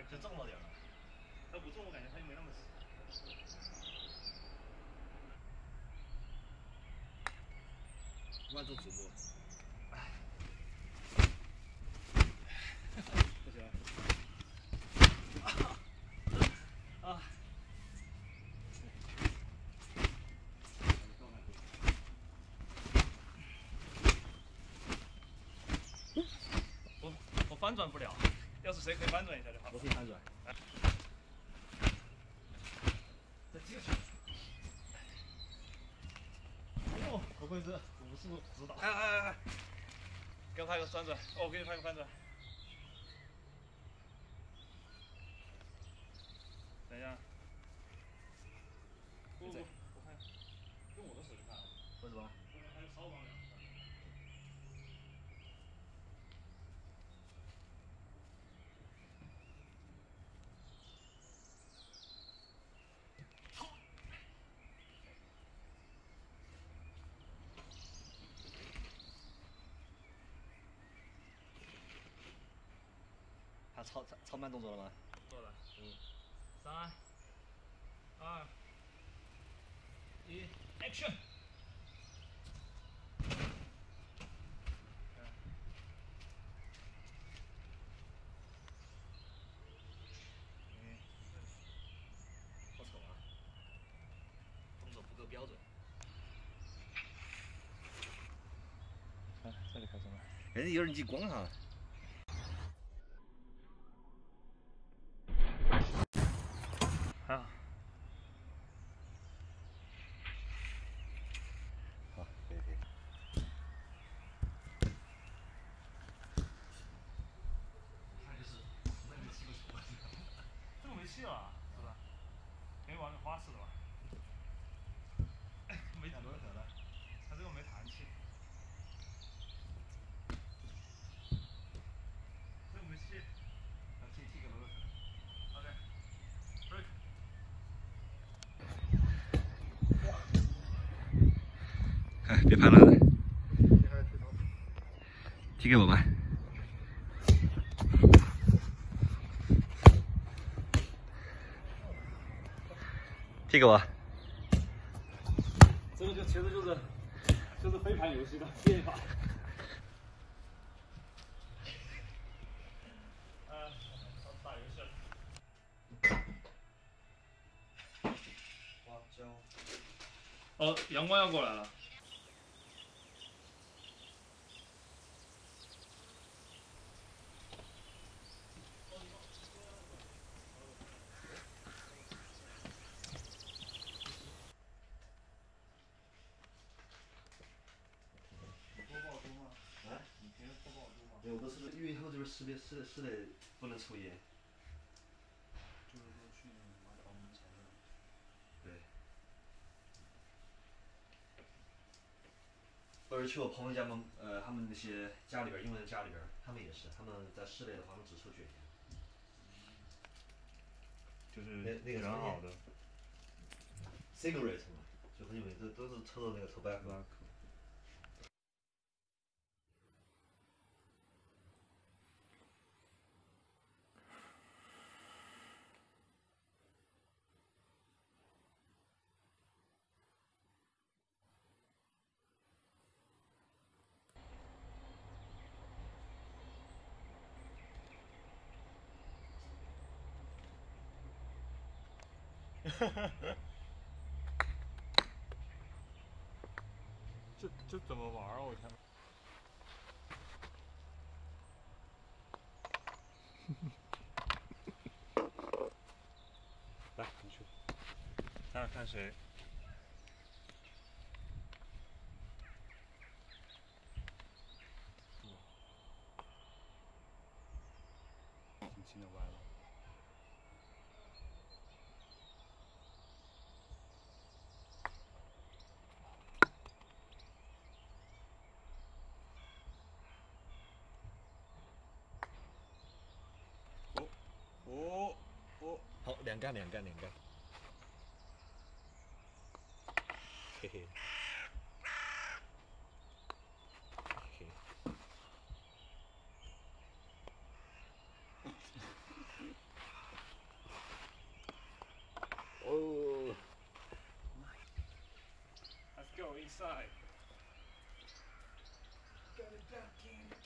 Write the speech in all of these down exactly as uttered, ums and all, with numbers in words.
就中了点了。要不中，我感觉它就没那么死。万众瞩目。哎，不行了。啊！啊 我我翻转不了，要是谁可以翻转一下就好。我可以翻转。再继续。哦，不愧是武术指导。哎哎哎！给我拍个翻转，哦，我给你拍个翻转。等一下。不不，我看，用我的手机看。为什么？因为还有稍往两。 他超超超慢动作了吗？做了，五、三、二、一 ，Action！ 好丑啊！动作不够标准。啊，这里开始了。哎，有点激光哈。 啊，好，可以可以。看就是没气不出来，这个没气了，是吧？可以玩个花式的吧？没弹多少的，它这个没弹气，这个没气，弹气气个多少？OK，break。 哎，别拍了，踢给我吧。踢给我。这个就其实就是就是飞盘游戏的变法。呃，打游戏了。花椒。哦，阳光要过来了。 对，我都是因为他们这边室内室室内不能抽烟。就是说去拿澳门材料。对。或者去我朋友家们，呃，他们那些家里边，英文家里边，他们也是，他们在室内的话，他们只抽卷烟。就是那那个很好的。cigarette 嘛，就很有名，都都是抽的那个 tobacco。 这这怎么玩啊？我天！来，你去，看看谁。轻轻的歪了。 哦哦， 好，两杆两杆两杆，嘿嘿，嘿嘿，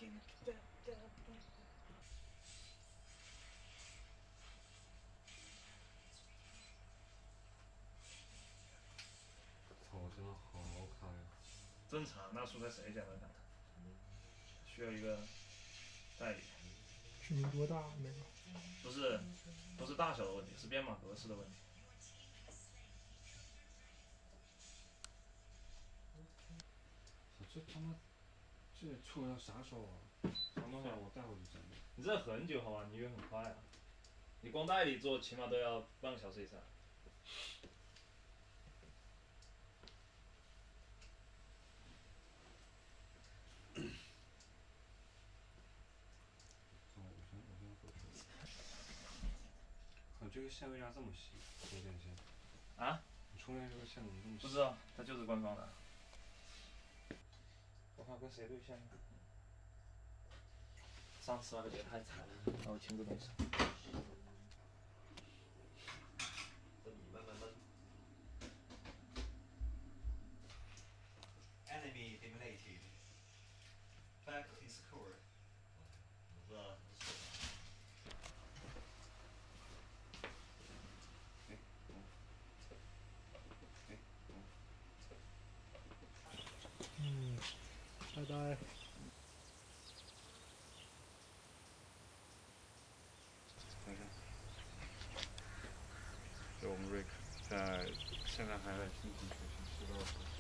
操，真的好卡呀！ 正常，那蔬菜谁讲的卡？需要一个代理。 是你多大那个？ 不是，不是大小的问题，是编码格式的问题。 这他妈，这出要啥时候啊？啥东西我带回去整的。 你这很久好吧？你以为很快啊？你光代理做起码都要半个小时以上。 啊，这个线为啥这么细？充电线。 啊？ 你充电这个线怎么这么细？ 不知道，它就是官方的。我看跟谁对线呢？上次那个也太惨了，那我亲自跟上。 这你慢慢慢。Enemy eliminated. Back in score. The. 嗯，拜拜。 等一下，就我们 Rick 在现在还在进行学习，十多。